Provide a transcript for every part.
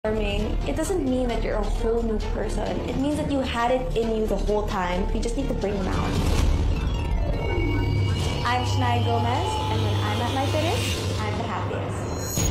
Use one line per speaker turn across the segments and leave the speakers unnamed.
It doesn't mean that you're a whole new person. It means that you had it in you the whole time. You just need to bring them out. I'm Shanaia Gomez, and when I'm at my fittest, I'm the happiest.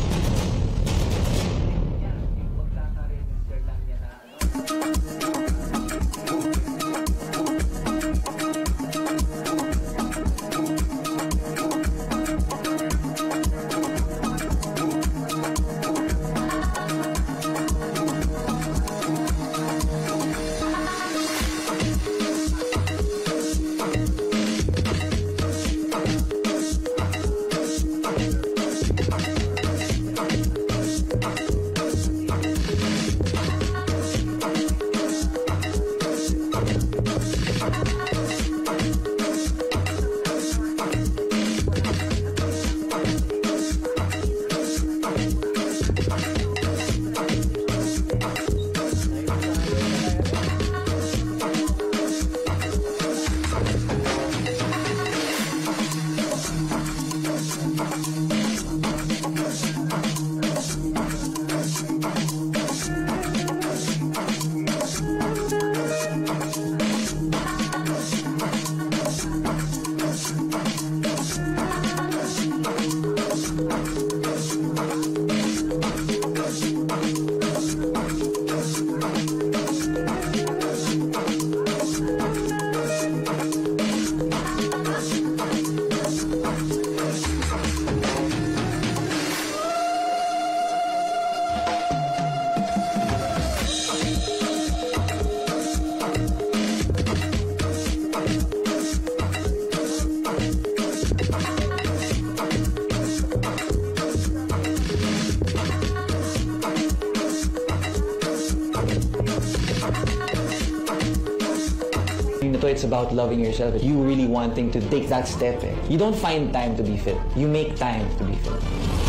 It's about loving yourself. You really wanting to take that step. You don't find time to be fit. You make time to be fit.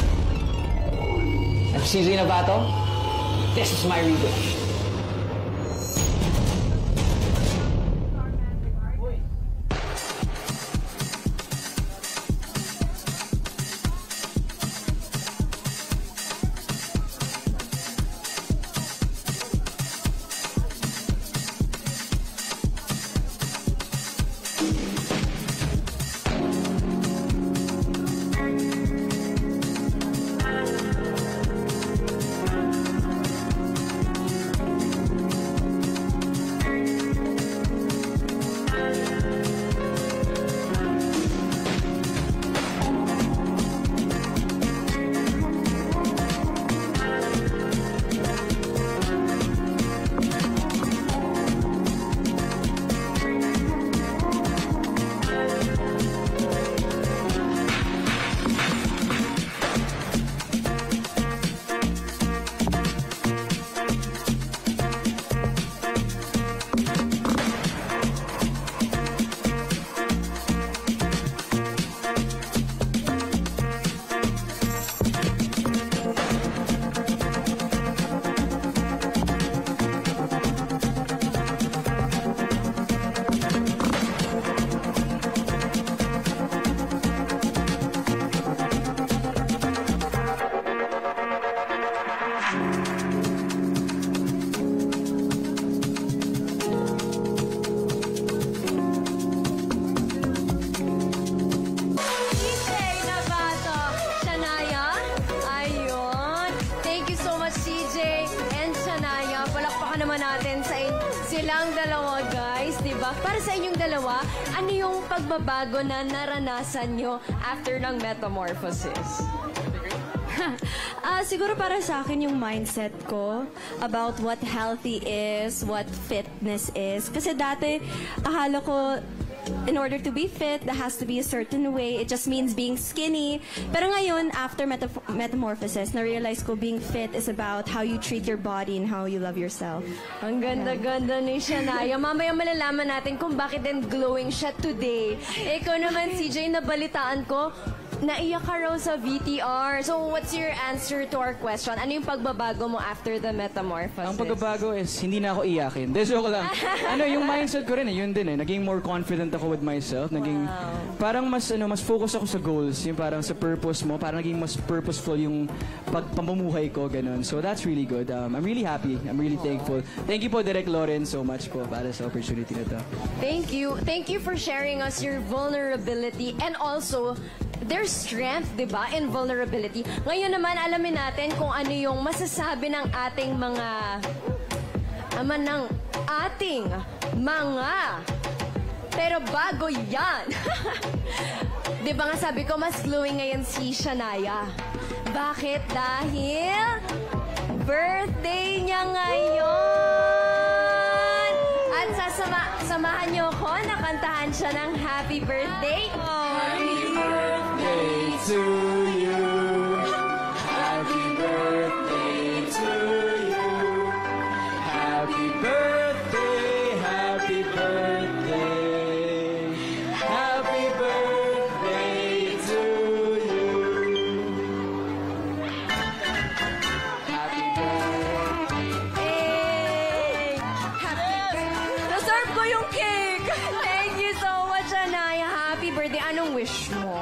I'm CJ Navato. This is my reason.
Silang dalawa, guys, diba? Para sa inyong dalawa, ano yung pagbabago na naranasan nyo after ng metamorphosis?
Siguro para sa akin yung mindset ko about what healthy is, what fitness is. Kasi dati, akala ko, in order to be fit, there has to be a certain way. It just means being skinny. Pero ngayon, after metamorphosis, na-realize ko being fit is about how you treat your body and how you love yourself.
Ang ganda-ganda ni Shanaia. Mamaya malalaman natin kung bakit din glowing siya today. Ikaw naman, CJ, nabalitaan ko, Naiyak ka raw sa VTR. So, what's your answer to our question? Ano yung pagbabago mo after the metamorphosis?
Ang pagbabago is hindi na ako iyakin. Joke lang. Yung mindset ko rin yun din Naging more confident ako with myself. Naging parang mas focus ako sa goals, yung parang sa purpose mo, parang naging mas purposeful yung pamumuhay ko, ganun. So that's really good. I'm really happy. I'm really thankful. Thank you po, Direk Loren, so much po para sa opportunity na to.
Thank you. Thank you for sharing us your vulnerability and also their strength, di ba, in vulnerability. Ngayon naman, alamin natin kung ano yung masasabi ng ating mga pero bago yan. Di ba nga sabi ko, mas glowing ngayon si Shanaia. Bakit? Dahil birthday niya ngayon. At samahan niyo ko na kantahan siya ng happy birthday. Happy birthday
To you. Happy birthday to you. Happy birthday, happy birthday. Happy birthday to you. Happy birthday.
Deserve ko yung cake! Thank you so much, Shanaia. Happy birthday. Anong wish mo?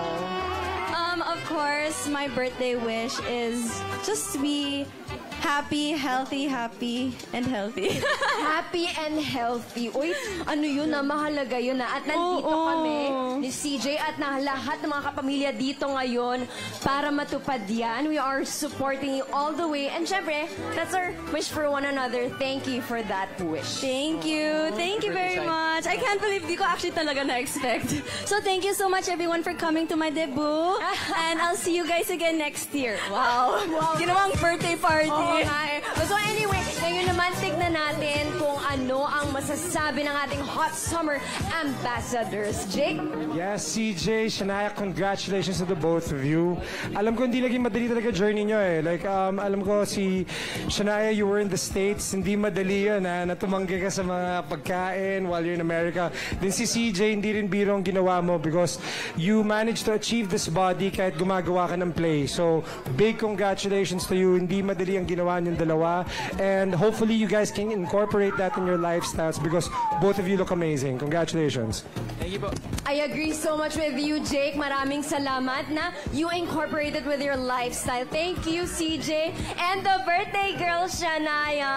Of course, my birthday wish is just to be happy, healthy, and healthy.
Happy and healthy. Uy, ano yun na, mahalaga yun na. At nandito kami ni CJ at na lahat ng mga kapamilya dito ngayon para matupad yan. We are supporting you all the way. And syempre, that's our wish for one another. Thank you for that wish.
Thank you. Thank you very much. I can't believe di ko actually talaga na-expect. So thank you so much everyone for coming to my debut. And I'll see you guys again next year. Wow. Ginawang birthday party.
Oo nga eh. So anyway, ngayon naman tignan natin kung ano ang masasabi ng ating hot summer ambassadors. Jake?
Yes, CJ, Shanaia, congratulations to the both of you. Alam ko hindi naging madali talaga journey nyo eh. Like, alam ko si Shanaia, you were in the States. Hindi madali yun na tumanggi ka sa mga pagkain while you're in America. Then si CJ, hindi rin biro ang ginawa mo because you managed to achieve this body kahit gumagawa ka ng play. So, big congratulations to you. Hindi madali ang ginawa niyong dalawa. And hopefully you guys can incorporate that in your lifestyles because both of you look amazing. Congratulations.
Thank you po.
I agree so much with you, Jake. Maraming salamat na you incorporated with your lifestyle. Thank you, CJ. And the birthday girl, Shanaia.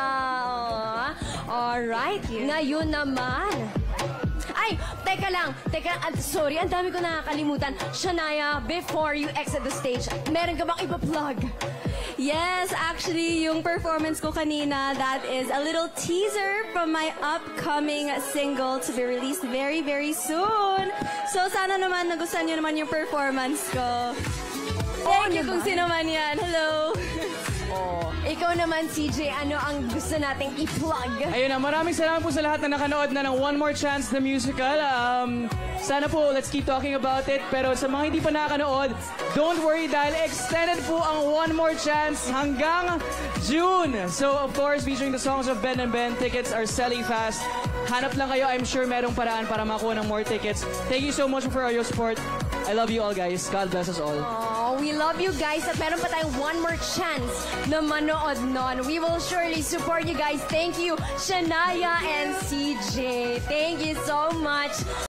Alright, ngayon naman. Ay, teka lang. Sorry, ang dami ko nakakalimutan. Shanaia, before you exit the stage, meron ka bang ipa-plug?
Yes, actually, yung performance ko kanina, that is a little teaser from my upcoming single to be released very, very soon. So, sana naman nagustuhan nyo naman yung performance ko. Thank you kung sino man yan. Hello!
Ikaw naman, CJ, ano ang gusto nating i-plug?
Ayun na, maraming salamat po sa lahat na nakanood na ng One More Chance na musical. Sana po, let's keep talking about it. Pero sa mga hindi pa nakanood, don't worry dahil extended po ang One More Chance hanggang June. So, of course, featuring the songs of Ben and Ben, tickets are selling fast. Hanap lang kayo, I'm sure merong paraan para makuha ng more tickets. Thank you so much for all your support. I love you all, guys. God bless us all.
Oh, we love you guys. At meron pa tayong one more chance na manood nun. We will surely support you guys. Thank you, Shanaia and CJ. Thank you so much.